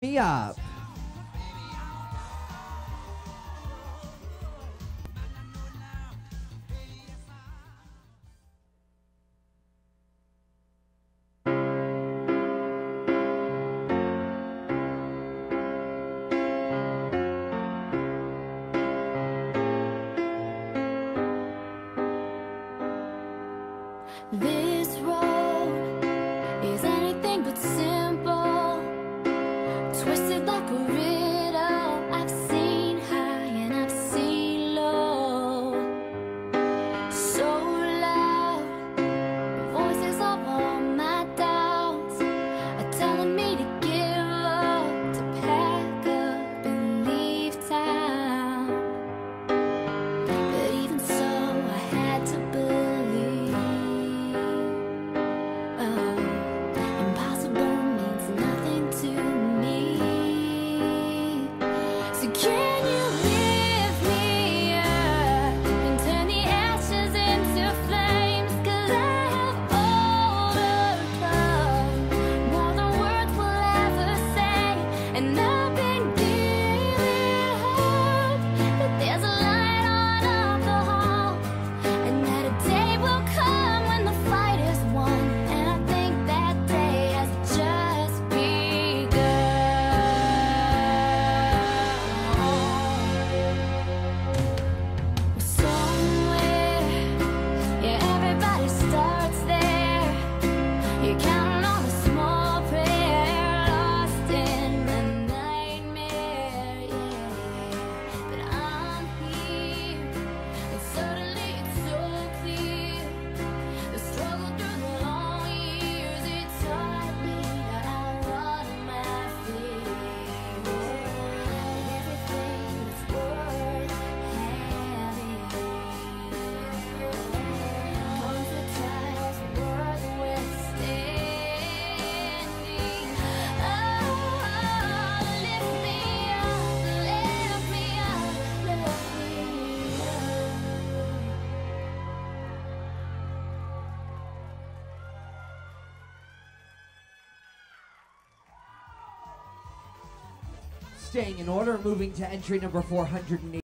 Me up. This road is anything but simple, twisted like a riddle. I've seen high and I've seen low, so loud, voices of all my doubts are telling me to give up, to pack up and leave town. But even so, I had to believe. Impossible means nothing to me. So can you lift me up and turn the ashes into flames? 'Cause I have overcome more than words will ever say. And I've been given hope that there's a light on up the hall, and that a day will come when the fight is won. And I think that day has just begun. Somewhere, yeah, everybody starts there. You're counting on a small prayer, lost in the nightmare, yeah. But I'm here, and suddenly it's so clear. The struggle through the long years, it taught me to outrun my fears. And everything that's worth having comes with trials worth withstanding. Oh, lift me up, lift me up, lift me up. Staying in order, moving to entry number 480.